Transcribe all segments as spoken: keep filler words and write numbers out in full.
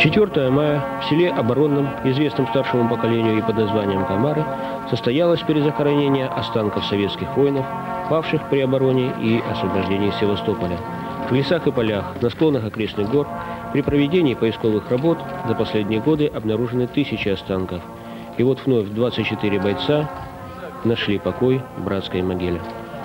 четвёртого мая в селе Оборонном, известном старшему поколению и под названием Комары, состоялось перезахоронение останков советских воинов, павших при обороне и освобождении Севастополя. В лесах и полях, на склонах окрестных гор при проведении поисковых работ за последние годы обнаружены тысячи останков. И вот вновь двадцать четыре бойца нашли покой в братской могиле.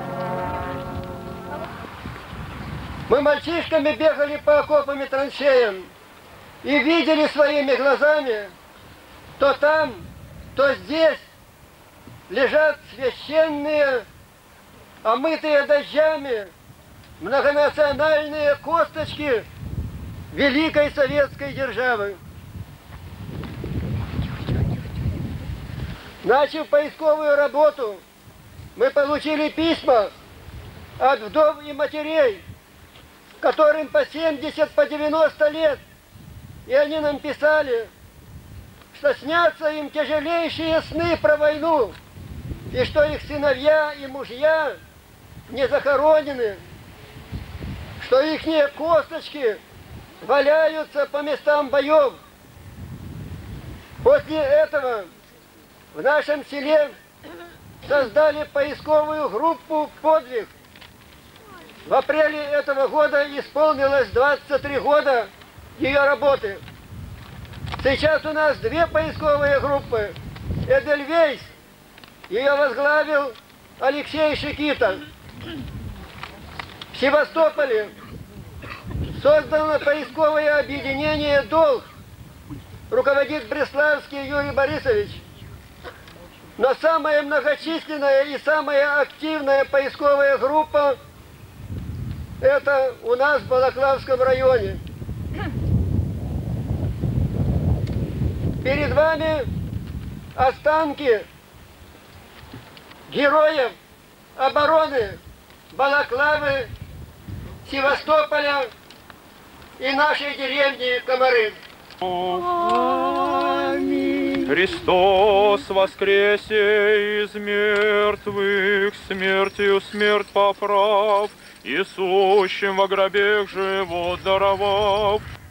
Мы мальчишками бегали по окопам и траншеям и видели своими глазами, то там, то здесь лежат священные, омытые дождями, многонациональные косточки великой советской державы. Начав поисковую работу, мы получили письма от вдов и матерей, которым по семьдесят, по девяносто лет, и они нам писали, что снятся им тяжелейшие сны про войну, и что их сыновья и мужья не захоронены, что ихние косточки валяются по местам боев. После этого в нашем селе создали поисковую группу «Подвиг». В апреле этого года исполнилось двадцать три года ее работы. Сейчас у нас две поисковые группы. Эдельвейс, ее возглавил Алексей Шикита. В Севастополе создано поисковое объединение «Долг», руководит Бреславский Юрий Борисович. Но самая многочисленная и самая активная поисковая группа — это у нас в Балаклавском районе. Перед вами останки героев обороны Балаклавы, Севастополя и нашей деревни Комары. Христос воскресе из мертвых, смертью смерть поправ, и сущим во гробех живот даровав.